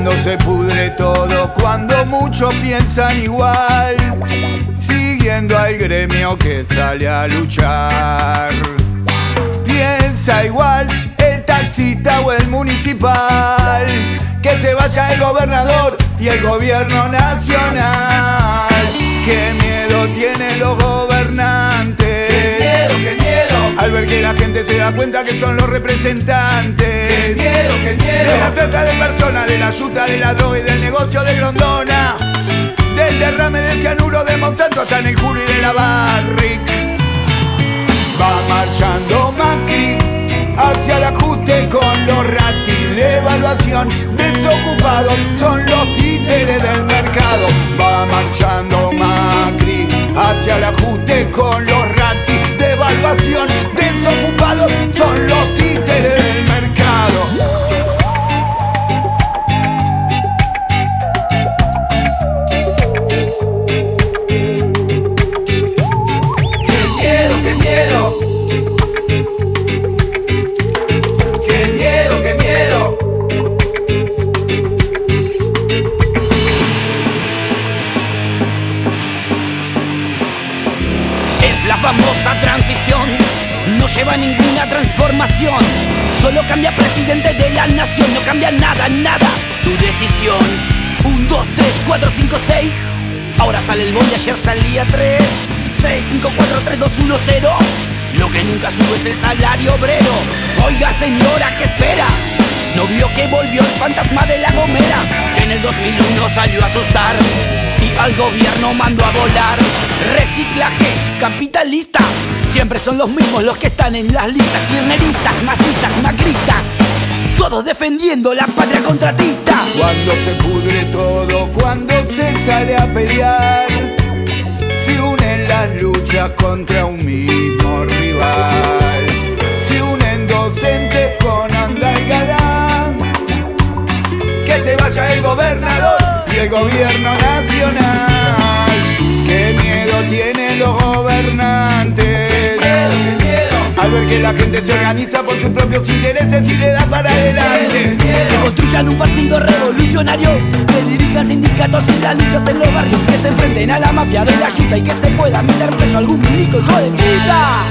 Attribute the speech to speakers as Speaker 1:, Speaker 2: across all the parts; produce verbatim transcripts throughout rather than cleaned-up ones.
Speaker 1: Cuando se pudre todo, cuando muchos piensan igual, siguiendo al gremio que sale a luchar. Piensa igual el taxista o el municipal, que se vaya el gobernador y el gobierno nacional. Qué miedo tienen los gobernantes,
Speaker 2: qué miedo, qué miedo,
Speaker 1: al ver que la gente se da cuenta que son los representantes.
Speaker 2: Qué miedo, qué miedo,
Speaker 1: de la trata de personas, de la yuta, de la droga y del negocio de Grondona, del derrame de cianuro de Monsanto hasta en el culo y de la Barrick. Va marchando Macri hacia el ajuste con los ratis de evaluación. Desocupados son los títeres del mercado. Va marchando Macri hacia el ajuste con los ratis de evaluación. Desocupados son los títeres del mercado.
Speaker 2: qué miedo, qué miedo, qué miedo.
Speaker 3: Es la famosa transición, no lleva ninguna transformación. Solo cambia presidente de la nación, no cambia nada, nada. Tu decisión, un, dos, tres, cuatro, cinco, seis. Ahora sale el bondi, ayer salía tres. seis, cinco, cuatro, tres, dos, uno, cero. Lo que nunca sube es el salario obrero. Oiga señora, ¿qué espera? ¿No vio que volvió el fantasma de la Gomera? Que en el dos mil uno salió a asustar y al gobierno mandó a volar. Reciclaje capitalista, siempre son los mismos los que están en las listas. Kirchneristas, masistas, macristas, todos defendiendo la patria contratista.
Speaker 1: Cuando se pudre todo, cuando se sale a pelear, se unen las luchas contra un mismo rival. Se unen docentes con Andalgalán. Que se vaya el gobernador y el gobierno nacional. Qué miedo tienen los gobernantes, al ver que la gente se organiza por sus propios intereses y le da para adelante.
Speaker 3: Que construyan un partido revolucionario, que dirijan sindicatos y las luchas en los barrios, que se enfrenten a la mafia de la yuta y que se pueda meter preso algún milico, hijo de puta.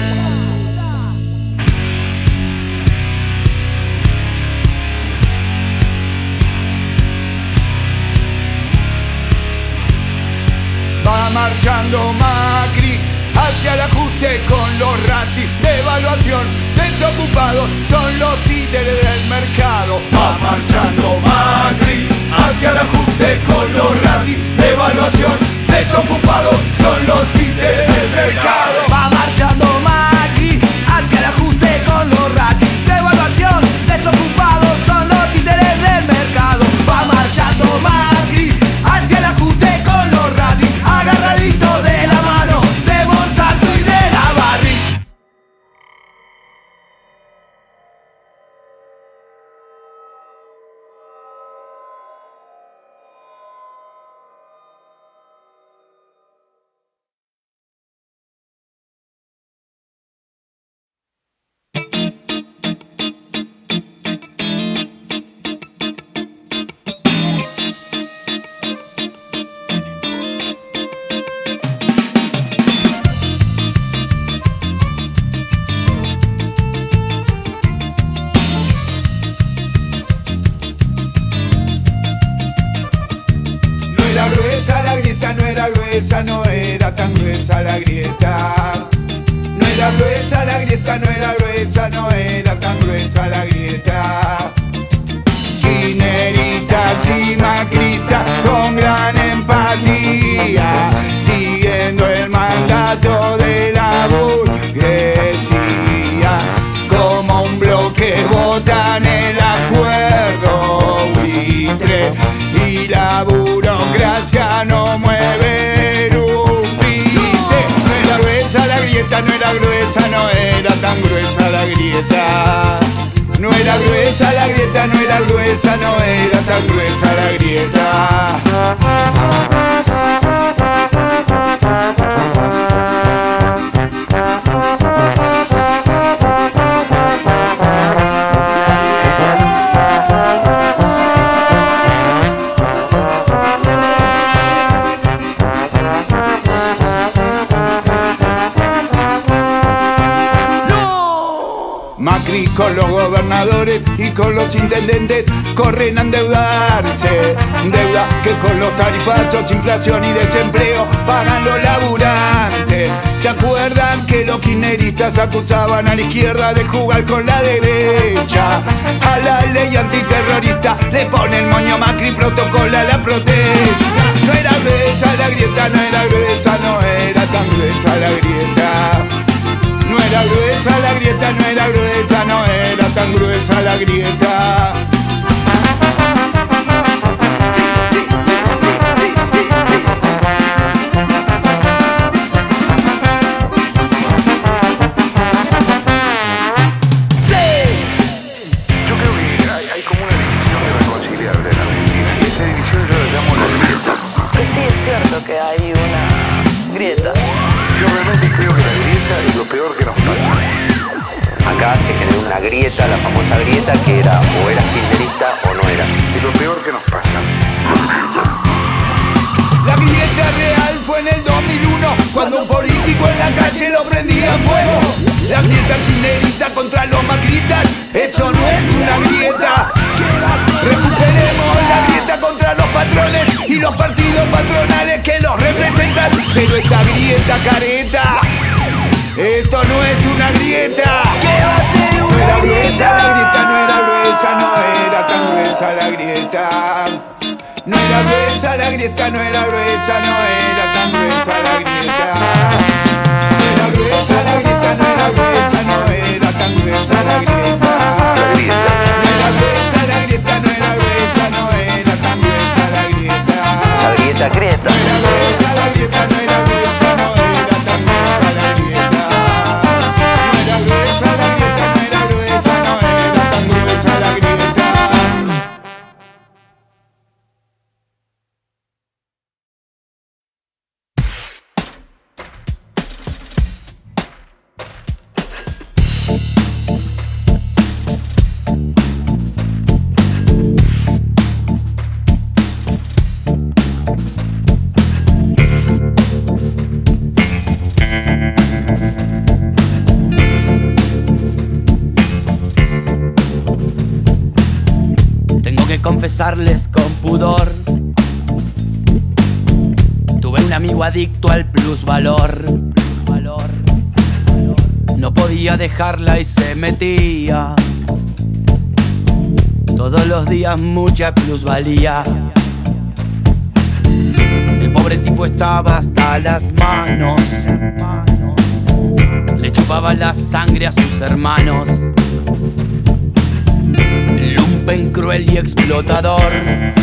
Speaker 1: Va marchando Macri hacia el ajuste con los ratis de evaluación. Desocupados son los títeres del mercado. Va marchando Macri hacia el ajuste con los ratis de evaluación. Desocupados son los títeres del mercado.
Speaker 3: Va marchando Macri hacia el ajuste con los ratis de evaluación. Desocupados son los títeres del mercado. Va marchando Macri hacia el ajuste con los ratis, agarradito de la mano de Monsanto y de la Barrick.
Speaker 1: gruesa, no era tan gruesa la grieta. No era gruesa la grieta, no era gruesa, no era tan gruesa la grieta. Kirchneristas y macristas con gran empatía, siguiendo el mandato de la burguesía. Como un bloque votan el acuerdo buitre y la burocracia no mueve un pite. No era gruesa la grieta, no era gruesa, no era tan gruesa la grieta. No era gruesa la grieta, no era gruesa, no era tan gruesa la grieta. Macri con los gobernadores y con los intendentes corren a endeudarse. Deuda que con los tarifazos, inflación y desempleo pagan los laburantes. ¿Se acuerdan que los kirchneristas acusaban a la izquierda de jugar con la derecha? A la ley antiterrorista le pone el moño Macri, protocola la protesta. No era gruesa la grieta, no era gruesa, no era tan gruesa la grieta. No era gruesa la grieta, no era gruesa, no era tan gruesa la grieta.
Speaker 4: Que hay una grieta.
Speaker 5: Yo realmente creo que la grieta es lo peor que nos pasa.
Speaker 6: Acá se generó una grieta, la famosa grieta, que era o eras kirchnerista o no eras.
Speaker 5: Es lo peor que nos pasa.
Speaker 1: La grieta real fue en el dos mil uno, cuando un político en la calle lo prendía en fuego. La grieta kirchnerista contra los macristas, eso no es una grieta. Recuperemos la grieta contra los patrones y los partidos patronales que los representan. Pero esta grieta careta, esto no es una grieta. No era gruesa la grieta, no era gruesa, no era tan gruesa la grieta. No era gruesa la grieta, no era gruesa, no era tan gruesa la grieta. No era gruesa la grieta, no era gruesa, no era tan gruesa la grieta. No era gruesa la grieta, no era gruesa, no era tan gruesa la grieta.
Speaker 6: La grieta grieta.
Speaker 1: No era gruesa la grieta, no era gruesa, no era tan gruesa la grieta. No era gruesa la grieta, no era gruesa, no era tan gruesa la grieta.
Speaker 3: Confesarles con pudor, tuve un amigo adicto al plusvalor. No podía dejarla y se metía todos los días mucha plusvalía. El pobre tipo estaba hasta las manos, le chupaba la sangre a sus hermanos. Lumpen, cruel y explotador,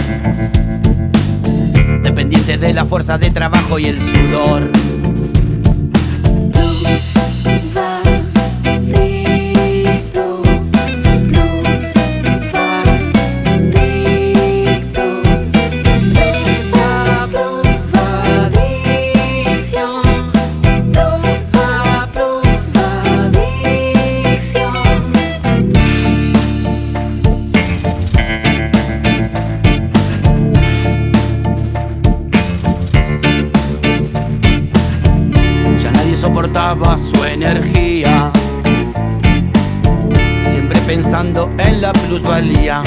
Speaker 3: dependiente de la fuerza de trabajo y el sudor. Su energía, siempre pensando en la plusvalía.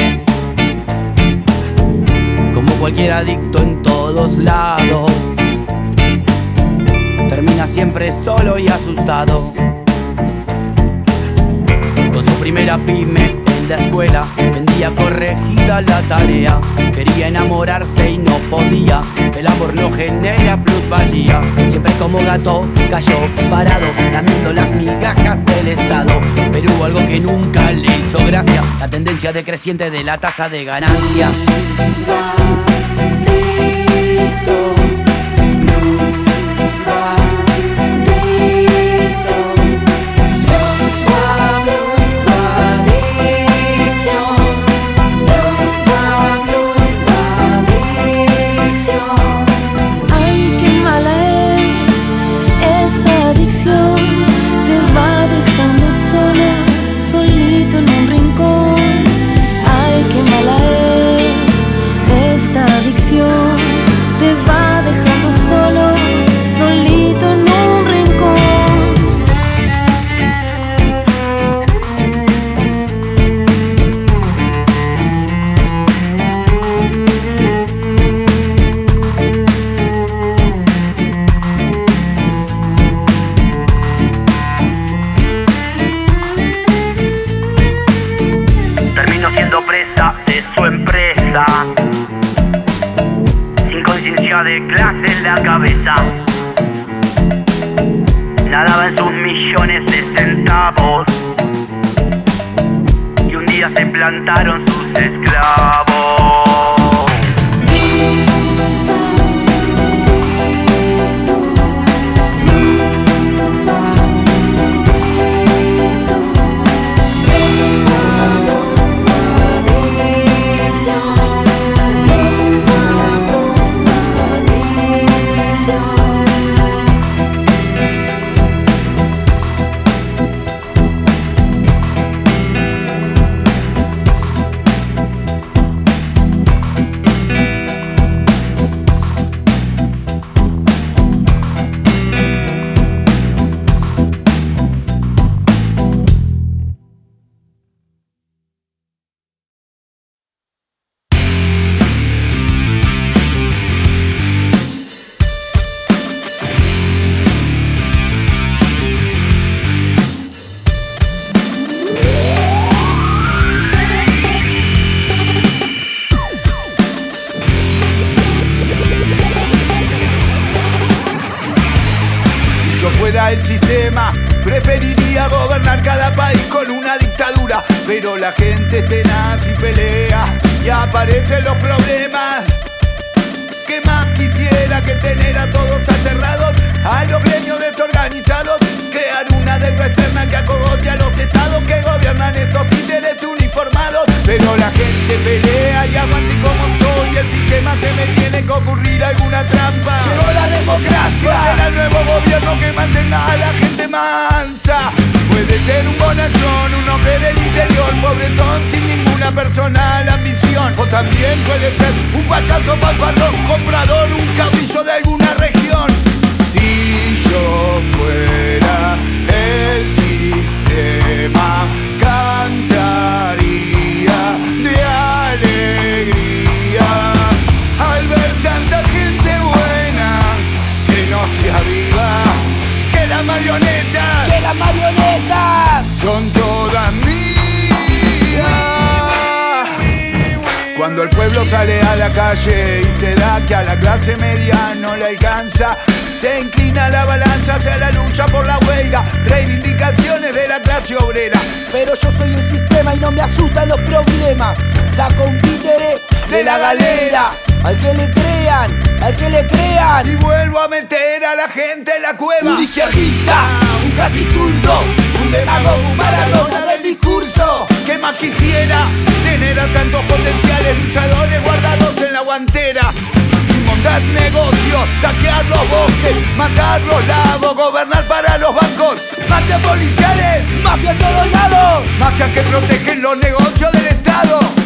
Speaker 3: Como cualquier adicto en todos lados, termina siempre solo y asustado. Con su primera pyme en la escuela, vendía corregida la tarea. Quería enamorarse y no podía, el amor no genera plusvalía. Siempre como gato cayó parado, lamiendo las migajas del Estado. Pero hubo algo que nunca le hizo gracia, la tendencia decreciente de la tasa de ganancia.
Speaker 7: Solito en un rincón, ay, qué mala es esta
Speaker 3: millones de centavos. Y un día se plantaron sus esclavos.
Speaker 1: El sistema, preferiría gobernar cada país con una dictadura, pero la gente es tenaz y pelea y aparecen los problemas. ¿Qué más quisiera que tener a todos aterrados, a los gremios desorganizados, crear una deuda externa que acogote a los estados que gobiernan estos títeres uniformados? Pero la gente pelea y aguante como soy, el sistema se me tiene que ocurrir alguna trampa.
Speaker 3: Llegó la democracia,
Speaker 1: será el nuevo gobierno que mantenga a la gente mansa. Puede ser un bonachón, un hombre del interior, pobretón sin ninguna personal ambición. O también puede ser un payaso fanfarrón, comprador, un caudillo de alguna región. Si yo fuera el sistema, cantaría de alegría al ver tanta gente buena que no se aviva, que las marionetas,
Speaker 3: que las marionetas
Speaker 1: son todas mías. Cuando el pueblo sale a la calle y se da que a la clase media no le alcanza, se inclina la balanza hacia la lucha por la huelga, reivindicaciones de la clase obrera.
Speaker 3: Pero yo soy el sistema y no me asustan los problemas. Saco un títere de la galera, al que le crean, al que le crean,
Speaker 1: y vuelvo a meter a la gente en la cueva.
Speaker 3: Un izquierdista, un casi zurdo, un demagogo, un Maradona del discurso.
Speaker 1: ¿Qué más quisiera? Tener a tantos potenciales luchadores guardados en la guantera. Montar negocios, saquear los bosques, matar los lagos, gobernar para los bancos. Mafias policiales,
Speaker 3: mafia a todos lados,
Speaker 1: mafias que protegen los negocios del Estado.